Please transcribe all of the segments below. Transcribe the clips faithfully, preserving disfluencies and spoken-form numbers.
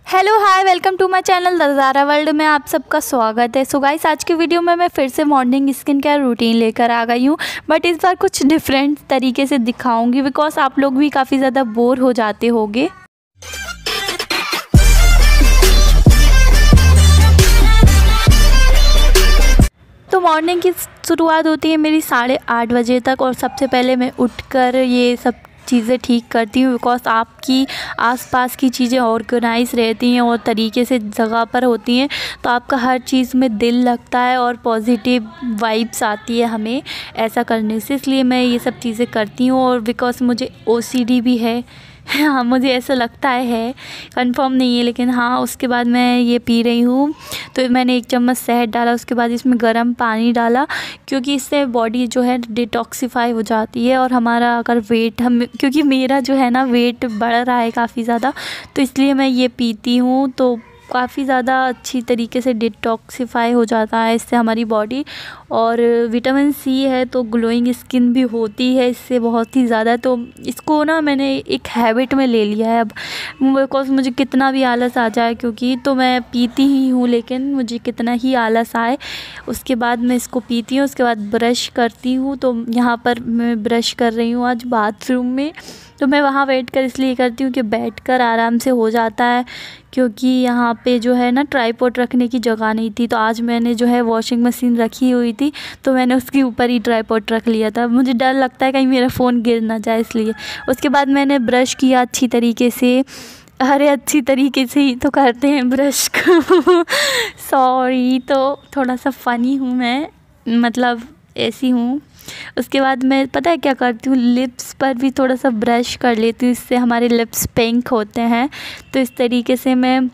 Hello hi welcome to my channel the Zara world में आप सबका स्वागत है। सो गाइस, आज की वीडियो में मैं फिर से मॉर्निंग स्किन केयर रूटीन लेकर आ गई हूँ, बट इस बार कुछ डिफरेंट तरीके से दिखाऊंगी बिकॉज आप लोग भी काफ़ी ज़्यादा बोर हो जाते होंगे। तो मॉर्निंग की शुरुआत होती है मेरी साढ़े आठ बजे तक और सबसे पहले मैं उठकर ये सब चीज़ें ठीक करती हूँ बिकॉज आपकी आसपास की चीज़ें ऑर्गेनाइज रहती हैं और तरीके से जगह पर होती हैं, तो आपका हर चीज़ में दिल लगता है और पॉजिटिव वाइब्स आती है हमें ऐसा करने से। इसलिए मैं ये सब चीज़ें करती हूँ और बिकॉज मुझे ओसीडी भी है। हाँ, मुझे ऐसा लगता है है कंफर्म नहीं है, लेकिन हाँ उसके बाद मैं ये पी रही हूँ। तो मैंने एक चम्मच शहद डाला, उसके बाद इसमें गर्म पानी डाला क्योंकि इससे बॉडी जो है डिटॉक्सिफाई हो जाती है। और हमारा अगर वेट हम क्योंकि मेरा जो है ना वेट बढ़ रहा है काफ़ी ज़्यादा, तो इसलिए मैं ये पीती हूँ। तो काफ़ी ज़्यादा अच्छी तरीके से डिटॉक्सिफाई हो जाता है इससे हमारी बॉडी। और विटामिन सी है तो ग्लोइंग स्किन भी होती है इससे बहुत ही ज़्यादा। तो इसको ना मैंने एक हैबिट में ले लिया है अब, बिकॉज मुझे कितना भी आलस आ जाए, क्योंकि तो मैं पीती ही हूँ लेकिन मुझे कितना ही आलस आए उसके बाद मैं इसको पीती हूँ। उसके बाद ब्रश करती हूँ, तो यहाँ पर मैं ब्रश कर रही हूँ आज बाथरूम में। तो मैं वहाँ बैठ कर इसलिए करती हूँ कि बैठ कर आराम से हो जाता है, क्योंकि यहाँ पे जो है ना ट्राईपॉड रखने की जगह नहीं थी। तो आज मैंने जो है वॉशिंग मशीन रखी हुई थी तो मैंने उसके ऊपर ही ट्राईपॉड रख लिया था। मुझे डर लगता है कहीं मेरा फ़ोन गिर ना जाए इसलिए। उसके बाद मैंने ब्रश किया अच्छी तरीके से। अरे अच्छी तरीके से ही तो करते हैं ब्रश को सॉरी, तो थोड़ा सा फ़नी हूँ मैं, मतलब ऐसी हूँ। उसके बाद मैं पता है क्या करती हूँ, लिप्स पर भी थोड़ा सा ब्रश कर लेती हूँ, इससे हमारे लिप्स पिंक होते हैं। तो इस तरीके से मैं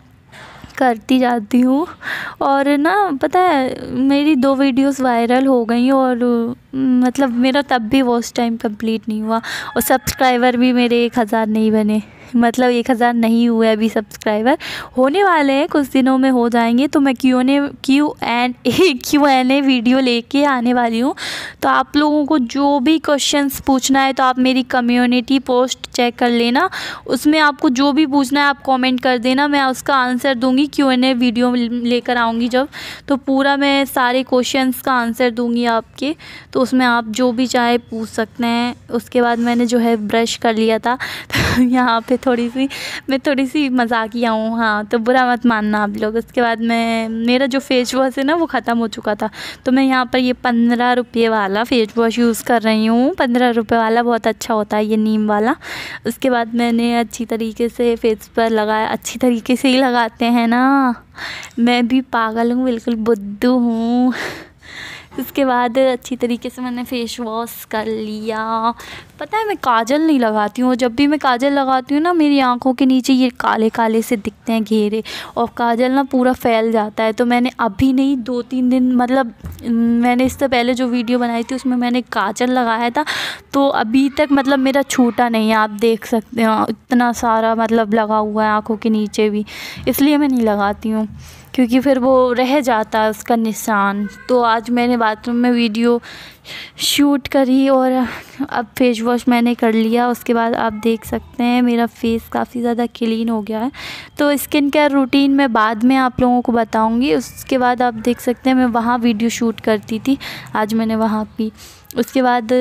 करती जाती हूँ। और ना पता है मेरी दो वीडियोस वायरल हो गई और मतलब मेरा तब भी वॉच टाइम कंप्लीट नहीं हुआ और सब्सक्राइबर भी मेरे एक हज़ार नहीं बने, मतलब एक हज़ार नहीं हुए अभी सब्सक्राइबर, होने वाले हैं कुछ दिनों में हो जाएंगे। तो मैं क्यू ने Q and A Q and A video लेके आने वाली हूँ। तो आप लोगों को जो भी क्वेश्चंस पूछना है तो आप मेरी कम्युनिटी पोस्ट चेक कर लेना, उसमें आपको जो भी पूछना है आप कमेंट कर देना, मैं उसका आंसर दूंगी। क्यू एन ए वीडियो लेकर आऊँगी जब, तो पूरा मैं सारे क्वेश्चंस का आंसर दूंगी आपके, तो उसमें आप जो भी चाहे पूछ सकते हैं। उसके बाद मैंने जो है ब्रश कर लिया था तो यहाँ पे थोड़ी सी मैं थोड़ी सी मजाकिया हूँ, हाँ तो बुरा मत मानना आप लोग। उसके बाद मैं मेरा जो फेस वॉश है ना वो ख़त्म हो चुका था, तो मैं यहाँ पर ये पंद्रह रुपये वाला फेस वॉश यूज़ कर रही हूँ। पंद्रह रुपये वाला बहुत अच्छा होता है ये नीम वाला। उसके बाद मैंने अच्छी तरीके से फेस पर लगाया, अच्छी तरीके से ही लगाते हैं ना, मैं भी पागल हूँ, बिल्कुल बुद्धू हूँ। उसके बाद अच्छी तरीके से मैंने फेस वॉश कर लिया। पता है मैं काजल नहीं लगाती हूँ, जब भी मैं काजल लगाती हूँ ना मेरी आंखों के नीचे ये काले काले से दिखते हैं घेरे, और काजल ना पूरा फैल जाता है। तो मैंने अभी नहीं दो तीन दिन मतलब मैंने इससे पहले जो वीडियो बनाई थी उसमें मैंने काजल लगाया था, तो अभी तक मतलब मेरा छूटा नहीं है, आप देख सकते हो इतना सारा मतलब लगा हुआ है आँखों के नीचे भी, इसलिए मैं नहीं लगाती हूँ क्योंकि फिर वो रह जाता है उसका निशान। तो आज मैंने बाथरूम में वीडियो शूट करी और अब फेस वॉश मैंने कर लिया। उसके बाद आप देख सकते हैं मेरा फेस काफ़ी ज़्यादा क्लीन हो गया है। तो स्किन केयर रूटीन मैं बाद में आप लोगों को बताऊंगी। उसके बाद आप देख सकते हैं मैं वहाँ वीडियो शूट करती थी, आज मैंने वहाँ की। उसके बाद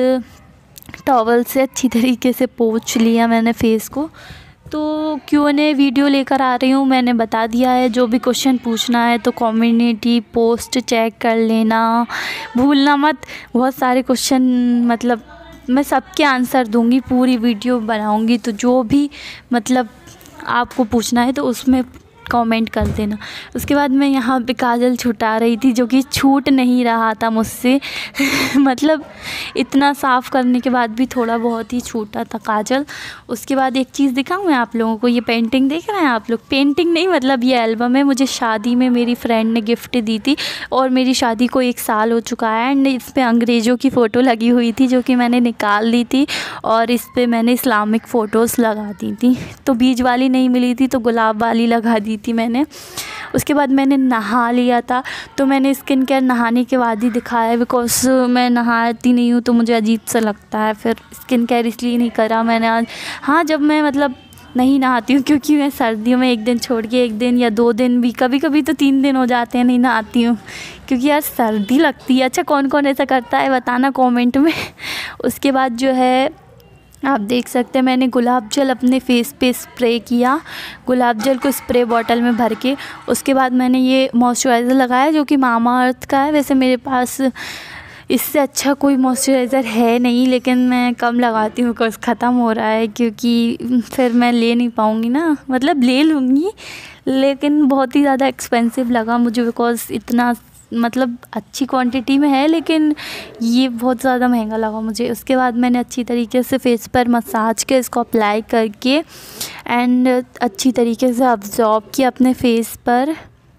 टॉवल से अच्छी तरीके से पोंछ लिया मैंने फेस को। तो क्यू एन ए वीडियो लेकर आ रही हूँ, मैंने बता दिया है जो भी क्वेश्चन पूछना है तो कम्युनिटी पोस्ट चेक कर लेना, भूलना मत। बहुत सारे क्वेश्चन मतलब मैं सबके आंसर दूंगी, पूरी वीडियो बनाऊंगी, तो जो भी मतलब आपको पूछना है तो उसमें कमेंट कर देना। उसके बाद मैं यहाँ पे काजल छुटा रही थी जो कि छूट नहीं रहा था मुझसे मतलब इतना साफ़ करने के बाद भी थोड़ा बहुत ही छूटा था काजल। उसके बाद एक चीज़ दिखाऊँ मैं आप लोगों को, ये पेंटिंग देख रहे हैं आप लोग, पेंटिंग नहीं मतलब ये एल्बम है, मुझे शादी में मेरी फ्रेंड ने गिफ्ट दी थी और मेरी शादी को एक साल हो चुका है। एंड इस पर अंग्रेज़ों की फ़ोटो लगी हुई थी जो कि मैंने निकाल दी थी और इस पर मैंने इस्लामिक फ़ोटोज़ लगा दी थी। तो बीज वाली नहीं मिली थी तो गुलाब वाली लगा दी थी मैंने। उसके बाद मैंने नहा लिया था, तो मैंने स्किन केयर नहाने के बाद ही दिखाया बिकॉज मैं नहाती नहीं हूँ तो मुझे अजीब सा लगता है, फिर स्किन केयर इसलिए नहीं करा मैंने आज। हाँ जब मैं मतलब नहीं नहाती हूँ, क्योंकि मैं सर्दियों में एक दिन छोड़ के एक दिन या दो दिन भी, कभी कभी तो तीन दिन हो जाते हैं नहीं नहाती हूँ, क्योंकि यार सर्दी लगती है। अच्छा कौन कौन ऐसा करता है बताना कमेंट में। उसके बाद जो है आप देख सकते हैं मैंने गुलाब जल अपने फेस पे स्प्रे किया, गुलाब जल को स्प्रे बॉटल में भर के। उसके बाद मैंने ये मॉइस्चराइज़र लगाया जो कि मामाअर्थ का है। वैसे मेरे पास इससे अच्छा कोई मॉइस्चराइज़र है नहीं, लेकिन मैं कम लगाती हूँ बिकॉज़ ख़त्म हो रहा है, क्योंकि फिर मैं ले नहीं पाऊँगी ना, मतलब ले लूँगी लेकिन बहुत ही ज़्यादा एक्सपेंसिव लगा मुझे, बिकॉज़ इतना मतलब अच्छी क्वांटिटी में है लेकिन ये बहुत ज़्यादा महंगा लगा मुझे। उसके बाद मैंने अच्छी तरीके से फेस पर मसाज के इसको अप्लाई करके एंड अच्छी तरीके से अब्जॉर्ब किया अपने फेस पर।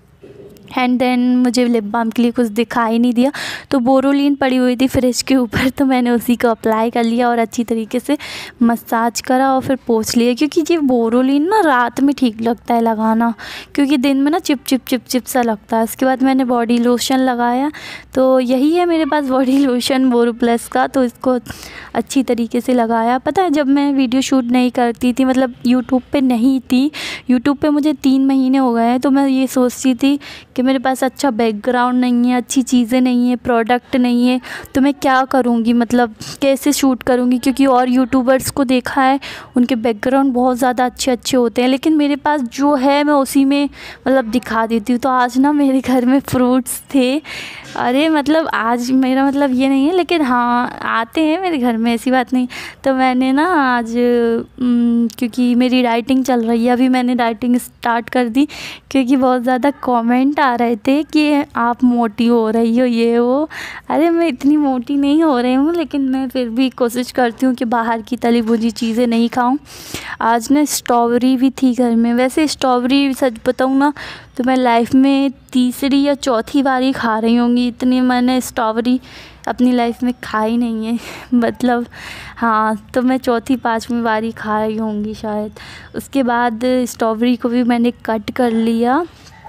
एंड देन मुझे लिप बाम के लिए कुछ दिखाई नहीं दिया, तो बोरोलिन पड़ी हुई थी फ्रिज के ऊपर, तो मैंने उसी को अप्लाई कर लिया और अच्छी तरीके से मसाज करा और फिर पोंछ लिया, क्योंकि ये बोरोलिन ना रात में ठीक लगता है लगाना, क्योंकि दिन में ना चिप चिप चिप चिप सा लगता है। उसके बाद मैंने बॉडी लोशन लगाया, तो यही है मेरे पास बॉडी लोशन बोरो प्लस का, तो इसको अच्छी तरीके से लगाया। पता है जब मैं वीडियो शूट नहीं करती थी, मतलब यूट्यूब पे नहीं थी, यूट्यूब पे मुझे तीन महीने हो गए हैं, तो मैं ये सोचती थी कि मेरे पास अच्छा बैकग्राउंड नहीं है, अच्छी चीज़ें नहीं है, प्रोडक्ट नहीं है, तो मैं क्या करूँगी, मतलब कैसे शूट करूँगी, क्योंकि और यूट्यूबर्स को देखा है उनके बैकग्राउंड बहुत ज़्यादा अच्छे अच्छे होते हैं, लेकिन मेरे पास जो है मैं उसी में मतलब दिखा देती हूँ। तो आज ना मेरे घर में फ्रूट्स थे, अरे मतलब आज मेरा मतलब ये नहीं है, लेकिन हाँ आते हैं मेरे घर में, ऐसी बात नहीं। तो मैंने ना आज क्योंकि मेरी डाइटिंग चल रही है, अभी मैंने डाइटिंग स्टार्ट कर दी, क्योंकि बहुत ज़्यादा कमेंट आ रहे थे कि आप मोटी हो रही हो ये वो। अरे मैं इतनी मोटी नहीं हो रही हूँ, लेकिन मैं फिर भी कोशिश करती हूँ कि बाहर की तली भुनी चीज़ें नहीं खाऊं। आज ना स्ट्रॉबेरी भी थी घर में, वैसे स्ट्रॉबेरी सच बताऊँ ना तो मैं लाइफ में तीसरी या चौथी बार ही खा रही होंगी, इतनी मैंने स्ट्रॉबेरी अपनी लाइफ में खाई नहीं है। मतलब हाँ, तो मैं चौथी पाँचवीं बार ही खा रही होंगी शायद। उसके बाद स्ट्रॉबेरी को भी मैंने कट कर लिया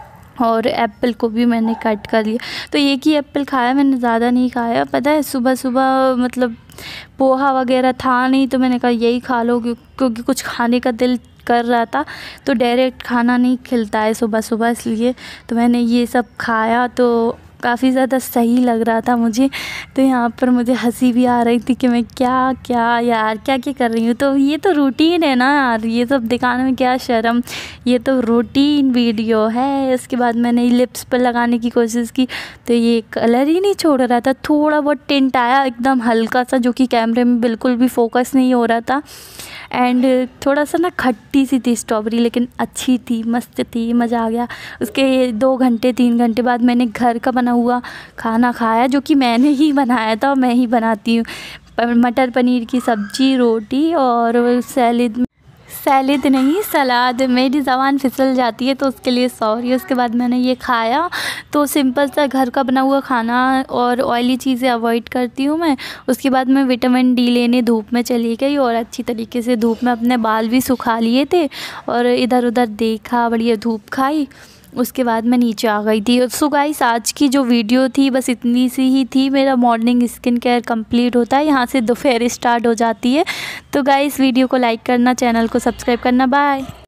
और एप्पल को भी मैंने कट कर लिया, तो एक ही एप्पल खाया मैंने, ज़्यादा नहीं खाया। पता है सुबह सुबह मतलब पोहा वगैरह था नहीं, तो मैंने कहा यही खा लो, क्योंकि कुछ खाने का दिल कर रहा था, तो डायरेक्ट खाना नहीं खिलता है सुबह सुबह, इसलिए तो मैंने ये सब खाया, तो काफ़ी ज़्यादा सही लग रहा था मुझे। तो यहाँ पर मुझे हंसी भी आ रही थी कि मैं क्या क्या यार क्या क्या कर रही हूँ, तो ये तो रूटीन है ना यार, ये सब दिखाने में क्या शर्म, ये तो रूटीन वीडियो है। उसके बाद मैंने लिप्स पर लगाने की कोशिश की, तो ये कलर ही नहीं छोड़ रहा था, थोड़ा बहुत टिंट आया एकदम हल्का सा, जो कि कैमरे में बिल्कुल भी फोकस नहीं हो रहा था। एंड थोड़ा सा ना खट्टी सी थी स्ट्रॉबेरी, लेकिन अच्छी थी, मस्त थी, मज़ा आ गया। उसके दो घंटे तीन घंटे बाद मैंने घर का बना हुआ खाना खाया, जो कि मैंने ही बनाया था, मैं ही बनाती हूँ। मटर पनीर की सब्ज़ी, रोटी और सैलेड, सैलेड नहीं सलाद, मेरी ज़बान फिसल जाती है तो उसके लिए सॉरी। उसके बाद मैंने ये खाया, तो सिंपल सा घर का बना हुआ खाना और ऑयली चीज़ें अवॉइड करती हूँ मैं। उसके बाद मैं विटामिन डी लेने धूप में चली गई और अच्छी तरीके से धूप में अपने बाल भी सुखा लिए थे और इधर उधर देखा, बढ़िया धूप खाई। उसके बाद मैं नीचे आ गई थी। सो गाइस आज की जो वीडियो थी बस इतनी सी ही थी। मेरा मॉर्निंग स्किन केयर कंप्लीट होता है, यहाँ से दोपहर स्टार्ट हो जाती है। तो गाइस वीडियो को लाइक करना, चैनल को सब्सक्राइब करना, बाय।